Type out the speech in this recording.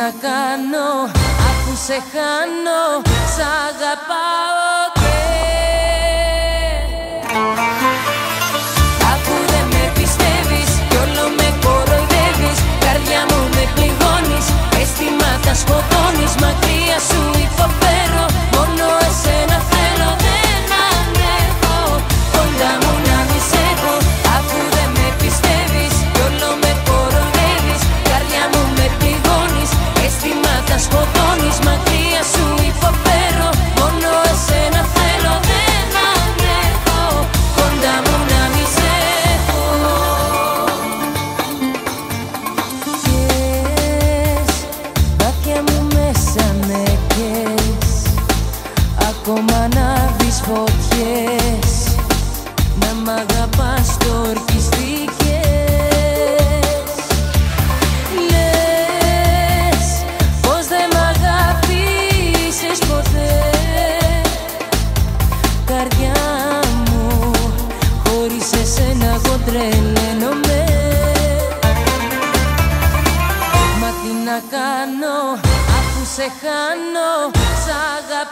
να κάνω αφού σε χάνω, σ' αγαπάω και αφού δεν με πιστεύεις κι όλο με κοροϊδεύεις, καρδιά μου με πληγώνεις, αισθήματα σκοτώνεις, μακριά σου υποφέρω, μόνο εσένα θέλω, δεν αντέχω, κοντά μου να μη σ' έχω. Αφού δεν με πιστεύεις κι όλο με κοροϊδεύεις, καρδιά μου με πληγώνεις, αισθήματα σκοτώνεις, μακριά σου υποφέρω, μόνο εσένα θέλω, δεν αντέχω, κοντά μου να μη σ' έχω. Κες, βαθιά μου μέσα με κες, ακόμα να δεις φωτιές, να μ' αγαπάς το ορκιστήκες. Λες πως δεν μ' αγάπησες ποτέ, καρδιά μου, χωρίς εσένα εγώ τρελαίνομαι. Μα τι να κάνω αφού σε χάνω, σ' αγαπάω